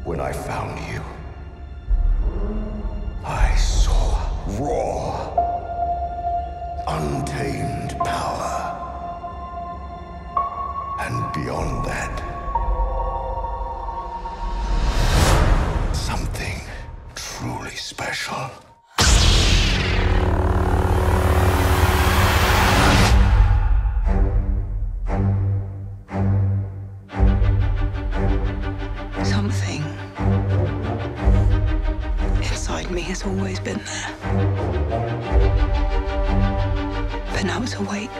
When I found you, I saw raw, untamed power. And beyond that, something truly special. Something inside me has always been there. But now it's awake.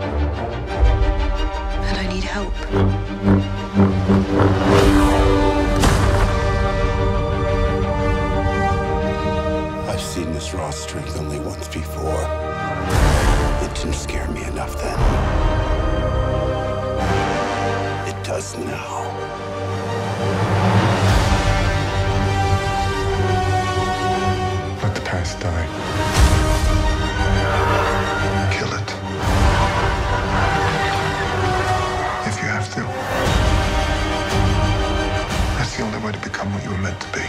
And I need help. I've seen this raw strength only once before. It didn't scare me enough then. It does now. Let the past die. Kill it. If you have to. That's the only way to become what you were meant to be.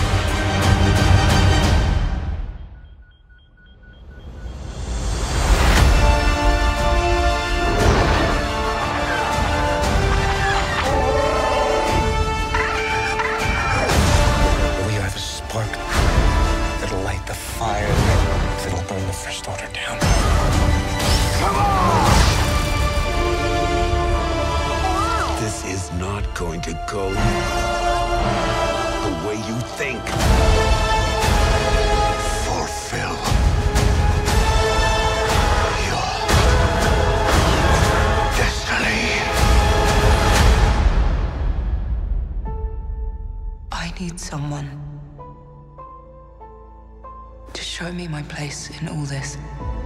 We are the spark that'll light the fire that'll burn the First Order down. Come on! This is not going to go the way you think. Fulfill your destiny. I need someone to show me my place in all this.